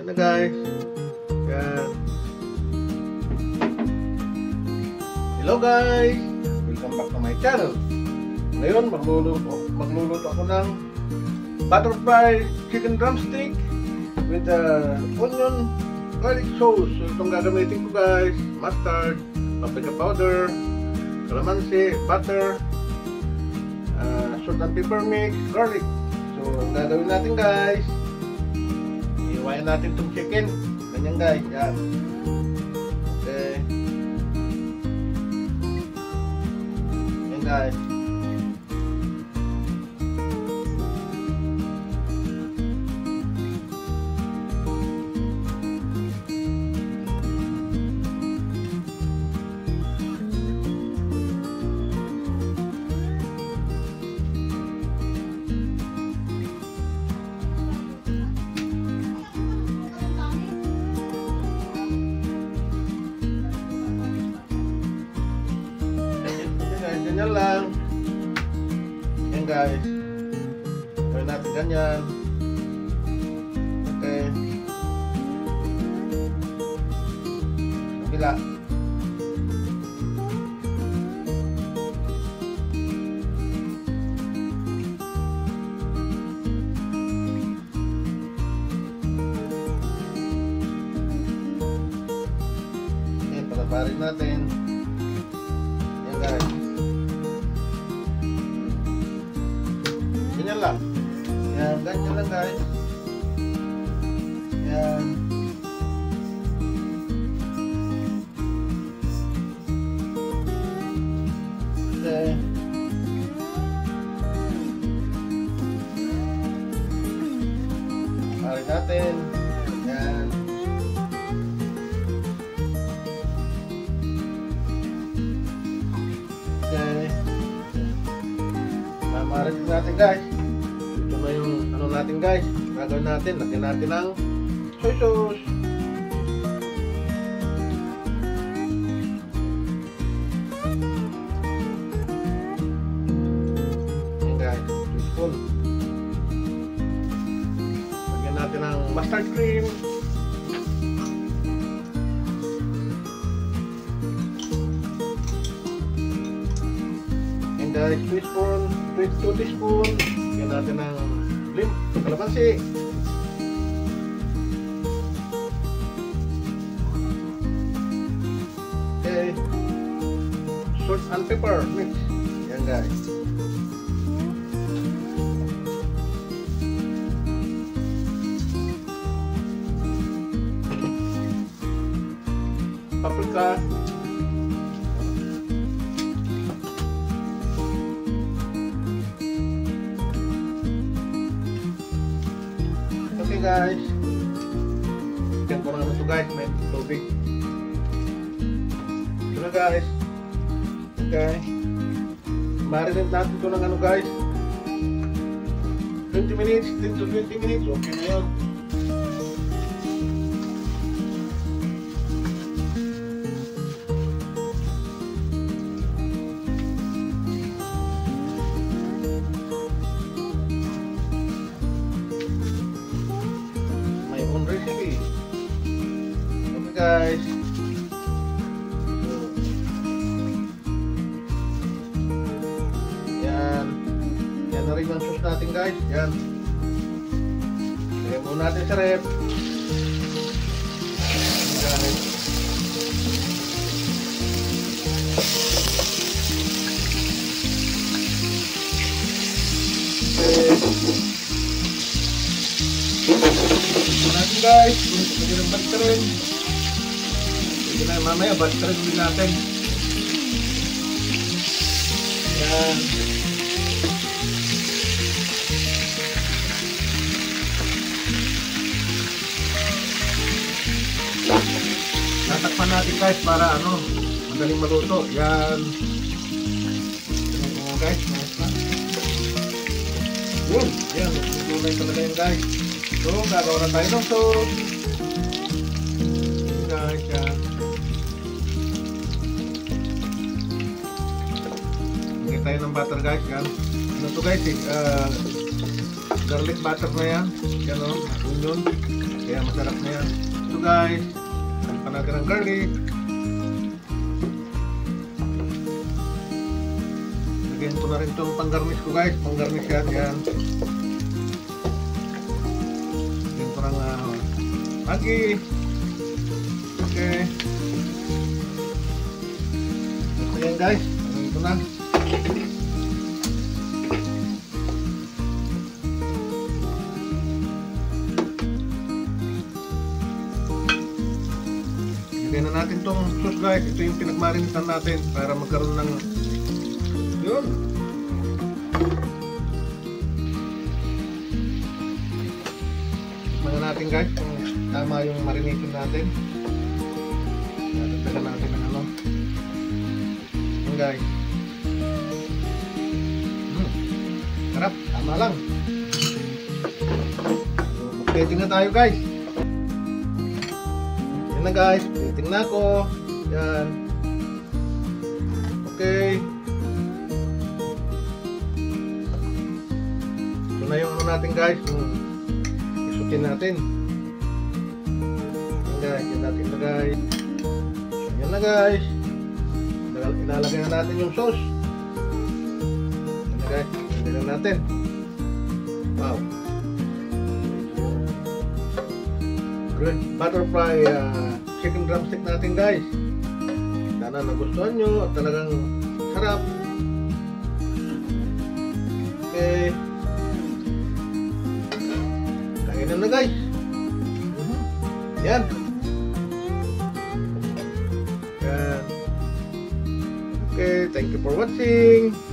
Yan na guys. Yan. Hello guys! Welcome back to my channel. Ngayon magluluto ako ng butterfly chicken drumstick with onion garlic sauce. So itong gagamitin ko guys, mustard, paprika powder, calamansi, butter, salt and pepper mix, garlic. So ang gagawin natin guys, iwain natin itong chicken. Ganyan guys, yan. Okay. Yan guys. Ganyan lang. Yan guys. Gawin natin ganyan. Okay. Kabila. Okay, palaparin natin. Yan guys. Ganyan lang. Yan, ganyan lang guys. Yan. Okay. Parin natin. Yan. Okay. Mamarin natin guys. Ito na yung ano natin guys. Gagawin natin. Lagyan natin ng soy sauce. Ayan guys. 2 spoon. Lagyan natin ng mustard cream. Ayan guys. 2 spoon. 2 teaspoon. Lagyan natin ng kalamansi. Okay. Salt and pepper mix. Yan guys. Paprika. Okay guys, ikan ko na ito guys, may tubig. Ito na guys. Okay, marinate natin ito ng ano guys, 20 minutes, 10 to 20 minutes. Okay na yun. Recipe. Okay guys. Yan. Yan na rin ang sauce natin guys. Yan. Lagyan muna natin sa rep. Guys. Natin guys, lagyan ng butter. Lagyan na mamaya, butter ulit natin. Yan. Tatakpan natin guys para ano, madaling maluto. Yan. Yan guys, nice na. Yun, yan, tunay talaga yan guys. So, gagawa na tayo ng sauce. Guys, yan. Lagyan tayo ng butter guys, yan. Ano to guys, garlic butter na yan. Yan o, onion. Kaya masarap na yan. So guys, pa natin ang garlic. Lagyan ko na rin itong pang-garnish ko guys. Pang-garnish yan. Yan. Lagyan ko ng Maggi. Okay. Ayan guys. Ito na. Lagyan na natin tong sauce guys. Ito yung pinagmarinitan natin para magkaroon ng yun. Tikman natin guys kung tama yung marination natin. Natagdagan natin ng ano. Yan guys. Sarap. Tama lang. Plating na tayo guys. Yan na guys. Plating na ako. Yan. Okay. Ito na yung ano natin guys. Yung isukin natin. Yan guys. Yan natin lagay. Yan na guys. Ilalagay na natin yung sauce. Yan na guys. Ilalagay na natin. Wow. Good. Butterfly chicken drumstick natin guys. Sana nagustuhan nyo at talagang sarap. Okay. Kainan na guys. Yan. Yan. Okay, thank you for watching.